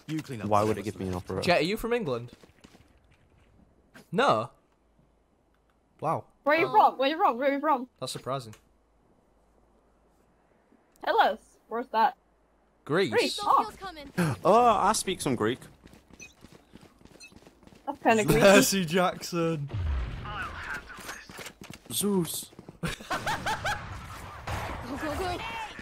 You clean up. Why would it give me an opera? Jet, are you from England? No. Wow. Where are you from? Where are you from? Where are you from? That's surprising. Tell us. Where's that? Greece. Greece. Oh, Oh, I speak some Greek. that's kind of creepy. Percy Jackson. Zeus. Go, go, go.